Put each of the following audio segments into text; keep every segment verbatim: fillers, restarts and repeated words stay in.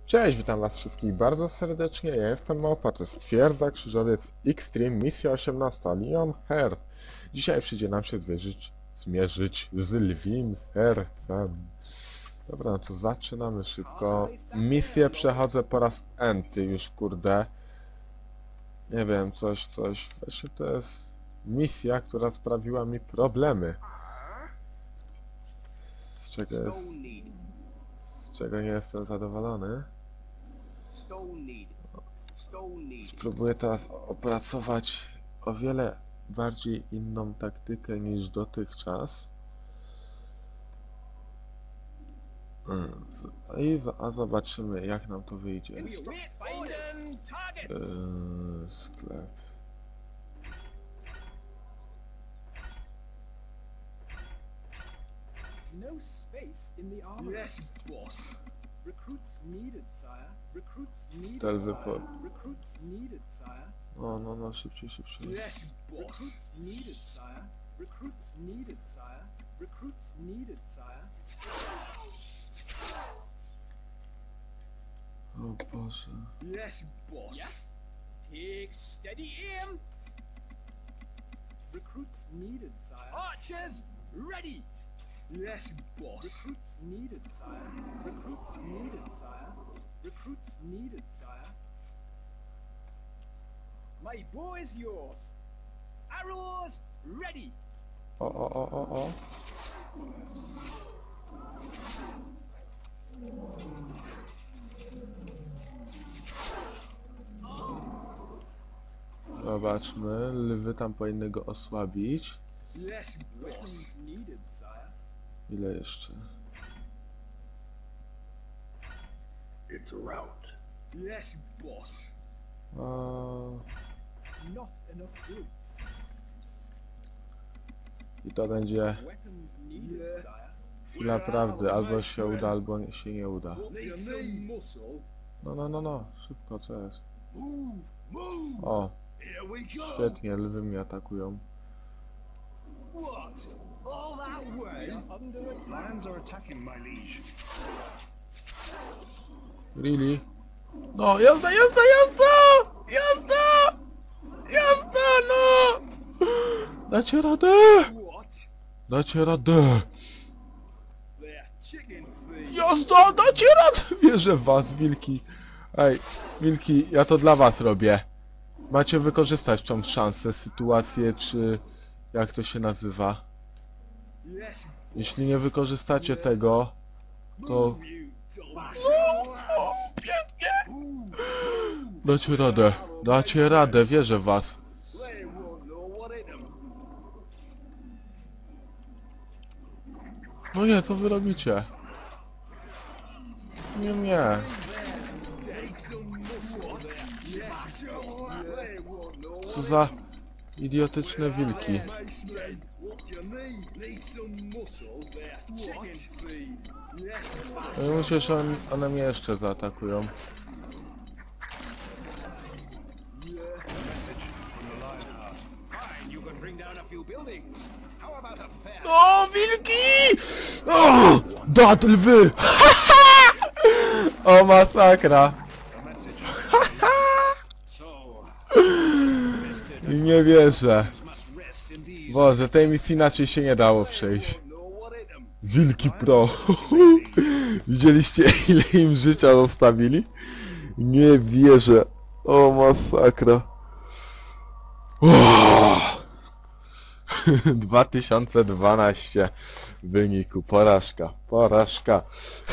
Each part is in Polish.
Cześć, witam was wszystkich bardzo serdecznie, ja jestem Małpa, to jest Twierdza Krzyżowiec Extreme, misja osiemnasta, Leon Heart. Dzisiaj przyjdzie nam się zmierzyć, zmierzyć z lwim sercem. Dobra, no to zaczynamy szybko. Misję przechodzę po raz enty już, kurde. Nie wiem, coś, coś, właśnie to jest misja, która sprawiła mi problemy. Z czego jest... Z czego nie jestem zadowolony. Spróbuję teraz opracować o wiele bardziej inną taktykę niż dotychczas. I a zobaczymy, jak nam to wyjdzie. Yy, sklep. No space in the armory. Yes, boss. Recruits needed, sire. Recruits needed, sire. Recruits needed, sire. No, no, no, szybciej, szybciej. Yes, boss. Recruits needed, sire. Recruits needed, sire. Recruits needed, sire. O Boże. Yes, boss. Yes. Take steady aim. Recruits needed, sire. Archers ready. Yes, boss. Recruits needed, sire. Recruits needed, sire. Recruits needed, sire. My bow is yours. Arrows ready. O, o, o, o, o. Zobaczmy, lwy tam powinny go osłabić. Yes, boss. Needed, sire. Ile jeszcze? It's a rout. Yes, boss. A... Not enough fruits. I to będzie Weapons needed, sire. chwila prawdy, albo się uda, albo się nie uda. Need some muscle. No, no, no, no, szybko, co jest? Move, move. O, Here we go. świetnie, lwy mnie atakują. What? All that way? Under attack. Lions are attacking, my liege. Really? No, jazda, jazda, jazda! Jazda! Jazda, no! Dacie radę! What? Dacie radę! They're chicken feed. Jazda, dacie radę! Wierzę w was, wilki. Ej, wilki, ja to dla was robię. Macie wykorzystać tą szansę, sytuację, czy... jak to się nazywa. Yes, Jeśli nie wykorzystacie tego, to... move you dogs. O, pięknie! Dacie radę, dacie radę, wierzę w was. They won't know what hit them. No nie, co wy robicie? Nie, nie. Take some muscle there. Yes, they won't know Co za idiotyczne wilki. Mace men. What you need? Need some muscle there. Chicken feed. Yes, No i myślę, że on, one mnie jeszcze zaatakują. Fine, you can bring down a few buildings. How about a fair? O, wilki! O, dat lwy! O, masakra! So, Nie wierzę. must rest in these. Boże, tej misji inaczej się nie dało przejść. know what hit them. Wilki pro. Widzieliście, ile im życia zostawili? Nie wierzę. O, masakra. dwa tysiące dwanaście wyniku. Porażka. Porażka.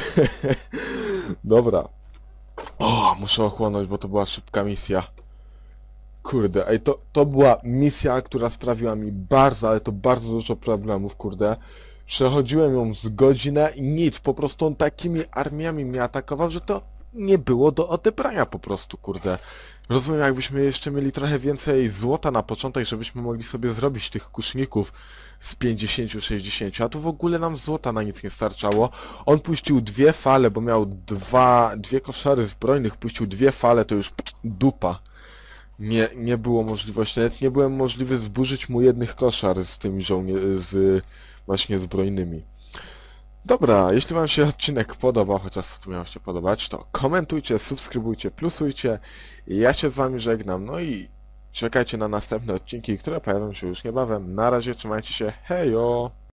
Dobra. O, muszę ochłonąć, bo to była szybka misja. Kurde, ej, to, to była misja, która sprawiła mi bardzo, ale to bardzo dużo problemów, kurde. Przechodziłem ją z godzinę i nic, po prostu on takimi armiami mnie atakował, że to nie było do odebrania po prostu, kurde. Rozumiem, jakbyśmy jeszcze mieli trochę więcej złota na początek, żebyśmy mogli sobie zrobić tych kuszników z pięćdziesięciu sześćdziesięciu, a tu w ogóle nam złota na nic nie starczało. On puścił dwie fale, bo miał dwa, dwie koszary zbrojnych, puścił dwie fale, to już pst, dupa. Nie, nie było możliwości, nawet nie byłem możliwy zburzyć mu jednych koszar z tymi żołnierzami, z właśnie zbrojnymi. Dobra, jeśli wam się odcinek podobał, chociaż tu miał się podobać, to komentujcie, subskrybujcie, plusujcie. Ja się z wami żegnam, no i czekajcie na następne odcinki, które pojawią się już niebawem. Na razie, trzymajcie się, hejo!